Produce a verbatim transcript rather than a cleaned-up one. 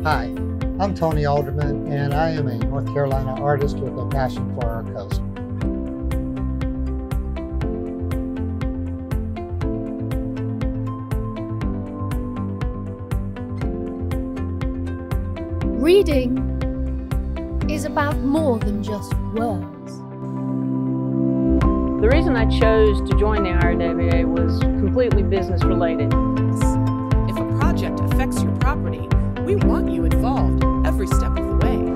Hi, I'm Tony Alderman, and I am a North Carolina artist with a passion for our coast. Reading is about more than just words. The reason I chose to join the I R W A was completely business related. If a project affects your property, we want you involved every step of the way.